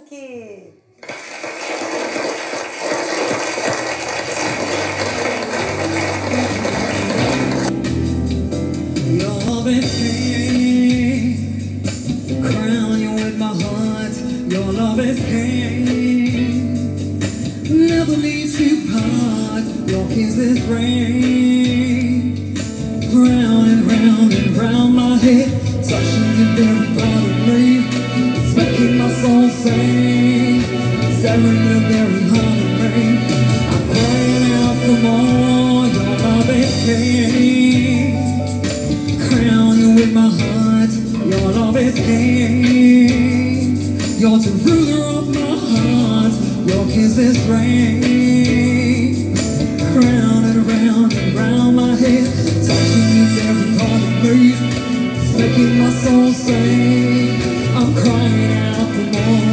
Kid. Your love is king, crown you with my heart. Your love is king, never leaves you part. Your kisses rain, round and round and round my head, touching the very part of me. It's making my soul sing, staring the very heart of me. I'm crying out for more. Your love is king, crown you with my heart. Your love is king, you're the ruler of my heart. Your kisses rain, round and round and round my head, touching each every part of me. It's making my soul sing. I'm crying out for more.